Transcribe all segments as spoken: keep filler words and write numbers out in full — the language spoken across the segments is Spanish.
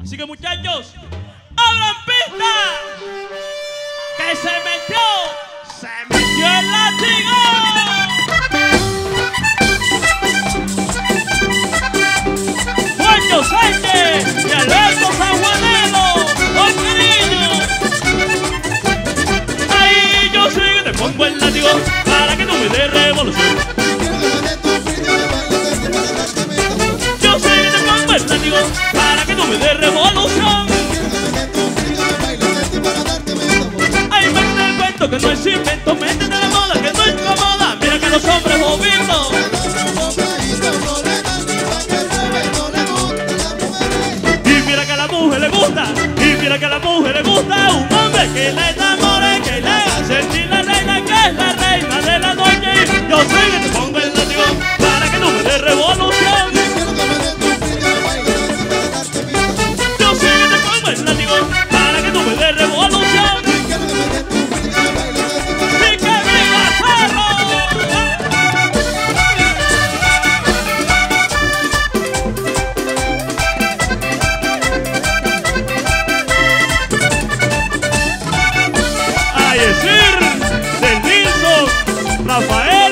Así que muchachos, ¡abran pista! ¡Que se metió! ¡Se metió el látigo! ¡Juancho Sánchez y Alberto Sanjuanelo! ¡Hoy querido! Ahí yo sí que te pongo el látigo para que no me dé revolución. Yo sí que te pongo el látigo para que no me dé revolución. Ay, métete el cuento que no es invento, métete la moda que no incomoda. Mira que los hombres gobiernos. Y mira que a la mujer le gusta, y mira que a la mujer le gusta un hombre que la enamore, que le haga sentir la reina, que es la reina de la noche. Yo sé que te pongo el látigo para que no me dé revolución. Yo sé que te pongo el látigo para que no me dé revolución. ¡Y que viva Cerro! A decir del Nilson, Rafael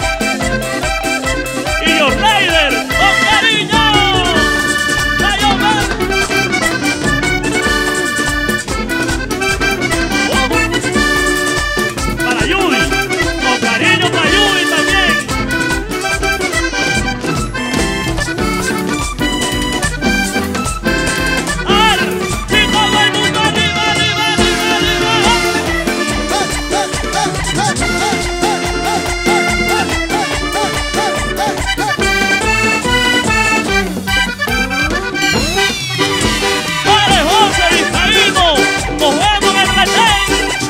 y los Raiders, con cariño. ¡Rayo Man! Para Yudi, con cariño para Yudi también. ¡Ar! ¡Y todo el mundo arriba, arriba, arriba, arriba! ¡Vale, José Vizcaíno! ¡Nos vemos en el retén!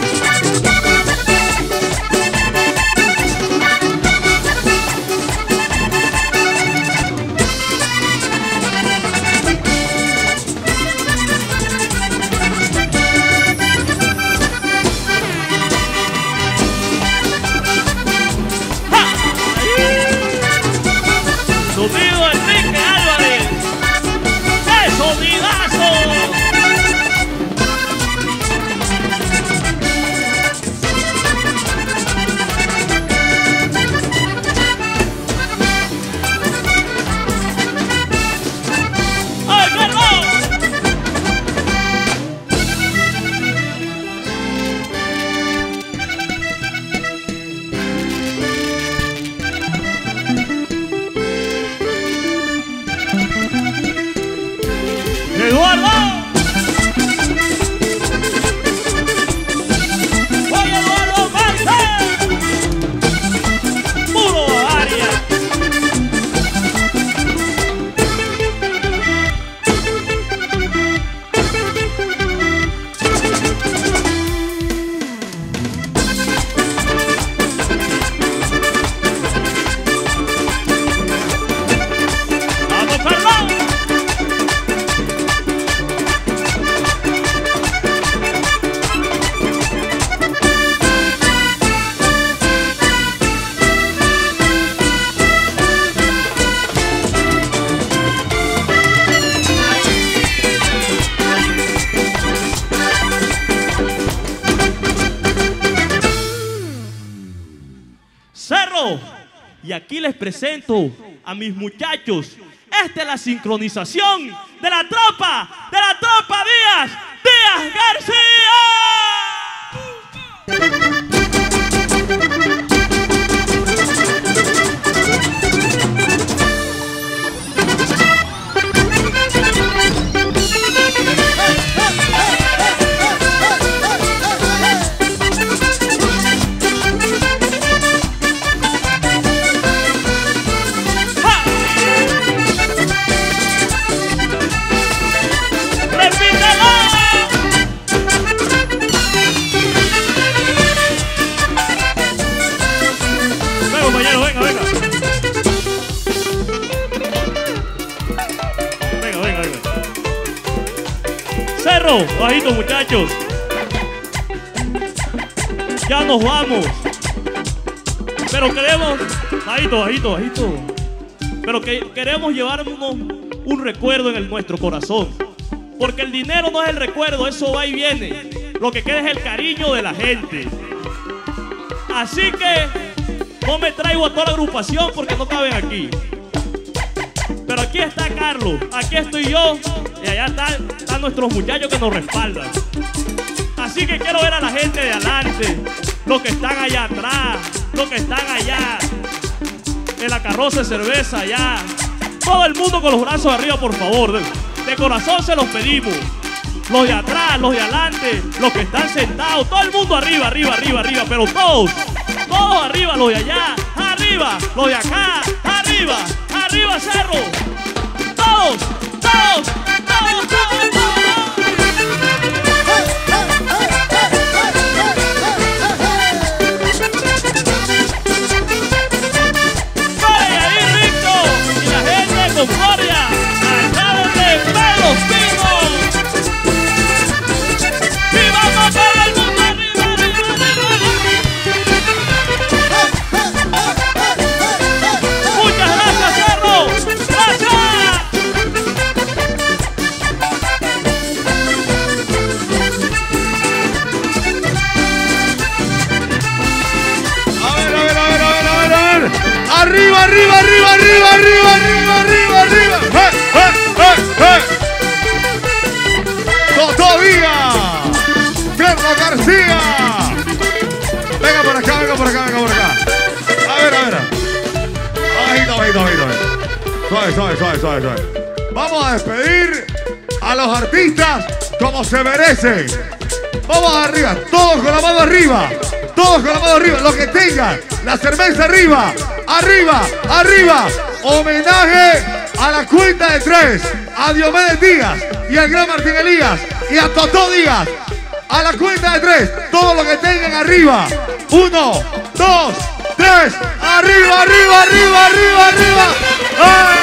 ¡Ja! Sonido Enrique Álvarez. ¡Qué sonidazo! ¡Ay, perdón! ¡Eduardo! ¡Oye, Eduardo Márquez! ¡Puro Bavaria! ¡Vamos, perdón! Cerro, y aquí les presento a mis muchachos. Esta es la sincronización de la tropa, de la tropa Díaz, Díaz García. ¡Repítelo! Venga, compañero, venga, venga. Venga, venga, venga. Cerro, bajito, muchachos. Ya nos vamos. Pero queremos, bajito, bajito, bajito. Pero que queremos llevarnos un recuerdo en el, nuestro corazón. Porque el dinero no es el recuerdo, eso va y viene. Lo que queda es el cariño de la gente. Así que no me traigo a toda la agrupación porque no caben aquí. Pero aquí está Carlos, aquí estoy yo y allá están, están nuestros muchachos que nos respaldan. Así que quiero ver a la gente de adelante, los que están allá atrás, los que están allá en la carroza de cerveza allá. Todo el mundo con los brazos arriba, por favor. De, de corazón se los pedimos. Los de atrás, los de adelante, los que están sentados, todo el mundo arriba, arriba, arriba, arriba, pero todos, todos arriba, los de allá, arriba, los de acá, arriba, arriba, cerro. Todos, todos, todos, todos, todos. Gloria, allá donde ven los pinos. Y vamos todo el mundo arriba, arriba, arriba. Muchas gracias, Cerro. Gracias. A ver, a ver, a ver, a ver, a ver, a ver. Arriba, arriba, arriba, arriba, arriba, arriba, arriba, arriba. ¡Eh, eh, eh, eh! ¡Todavía! ¡Carlos García! Venga por acá, venga por acá, venga por acá. A ver, a ver. Bajito, bajito, bajito. Suave, suave, suave, suave, suave. Vamos a despedir a los artistas como se merecen. Vamos arriba, todos con la mano arriba. Todos con la mano arriba, los que tengan la cerveza arriba, arriba, arriba. Homenaje a la cuenta de tres, a Diomedes Díaz y al gran Martín Elías y a Totó Díaz. A la cuenta de tres, todos los que tengan arriba. Uno, dos, tres, arriba, arriba, arriba, arriba, arriba. ¡Ah!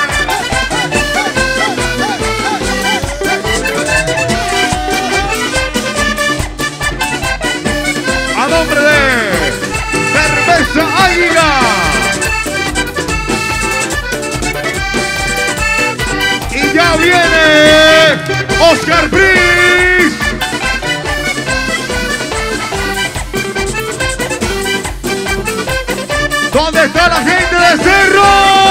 A nombre de Cerveza Águila y ya viene Oscar Briz. ¿Dónde está la gente de Cerro?